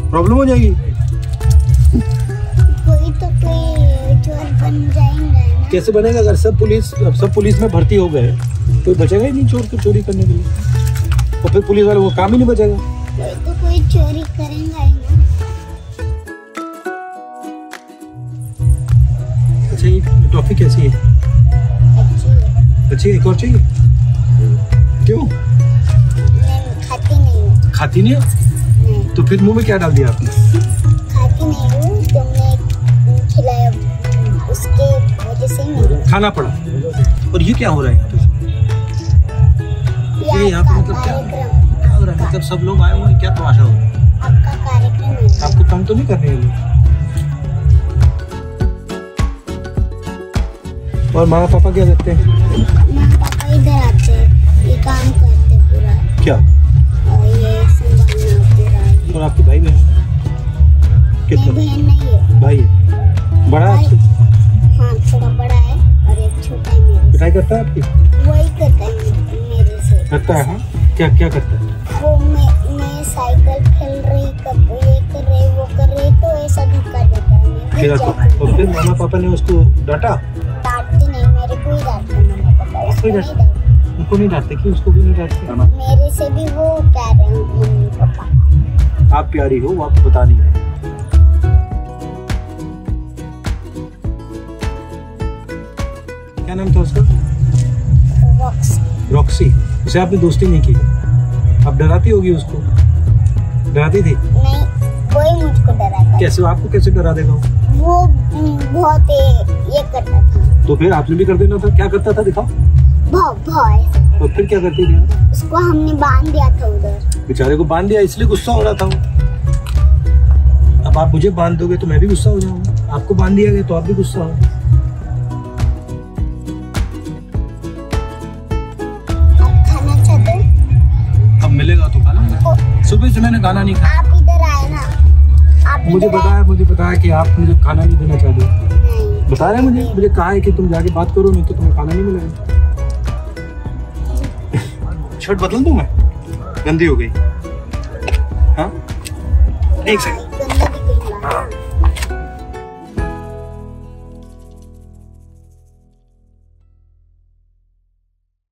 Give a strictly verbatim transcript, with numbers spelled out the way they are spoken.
Problem हो जाएगी। कोई तो कोई चोर बन जाएंगे ना। कैसे बनेगा? अगर सब पुलिस सब पुलिस में भर्ती हो गए तो बचेगा ही नहीं चोर को चोरी करने के लिए। तो फिर पुलिस वाले वो काम ही नहीं बचेगा। कोई तो कोई चोरी करेंगे ही ना। अच्छा ये टॉफी कैसी है? अच्छी है। अच्छी है, एक और चाहिए? क्यों? मैं खाती नहीं हूँ। खाती नहीं हो? नहीं। तो फिर मुंह में क्या डाल दिया आपने? खाती नहीं हूँ, तुमने खिलाया उसके वजह से मैं खाना पड़ा। और ये क्या हो रहा है यहाँ पे? ये यहाँ पे मतलब क्या क्या हो रहा है? मतलब सब लोग आए हुए हैं, क्या तमाशा हो रहा है? आपका कार्यक्रम है। आपको तंग तो नहीं कर रहे हैं? और मामा पापा क्या करते हैं? माँ पापा इधर आते हैं, ये काम करते पूरा। क्या? और ये संभालना पूरा। और आपके भाई बहन? कितने? बहन नहीं है, भाई है। बड़ा है आपसे? हाँ थोड़ा बड़ा है और एक छोटा है मेरे से। पिटाई करता है आपकी? वही करता है मेरे से। करता है? हाँ क्या क्या करता है? वो मैं मैं साइकिल खेल रही, कब ये कर रही वो कर रही तो ऐसा धक्का देता है। मैं फिर गिर आपको जाती हूँ। और फिर मामा पापा ने उसको डांटा? डांटती नहीं, मेरे को ही डांटते मामा पापा, उसको कोई नहीं डांट- डांटते। उनको नहीं डांटते कि उसको भी नहीं डांटते? मेरे से भी वो प्यारे हैं मम्मी पापा। आप प्यारी हो, वो आपको बता नहीं रहे। क्या नाम था उसका? रॉक्सी। रॉक्सी। उसे आपने दोस्ती नहीं की? आप डराती होगी उसको? डराती थी? नहीं, कोई मुझको डराता। कैसे? आपको कैसे डरा देगा वो? वो बहुत ये करता था। तो फिर आपने भी कर देना था। क्या करता था दिखाओ? बहुत बहुत तो फिर क्या करती थी? उसको हमने बांध दिया था उधर। बेचारे को बांध दिया, इसलिए गुस्सा हो रहा था वो। अब आप मुझे बांध दोगे तो मैं भी गुस्सा हो जाऊंगा। आपको बांध दिया गया तो आप भी गुस्सा हो। आप खाना चाहते हो? अब मिलेगा तो खा लूंगा। सुबह से मैंने खाना नहीं खाया। आप इधर आए ना। आप मुझे इधर बताया मुझे बताया कि आप मुझे खाना नहीं देना चाहते। नहीं। बता रहे हैं मुझे मुझे कहा है कि तुम जाके बात करो, नहीं तो तुम्हें खाना नहीं मिलेगा। शर्ट बदल दूं मैं? गंदी हो गई। हाँ एक सेकंड। गंदा दिखेगा। हाँ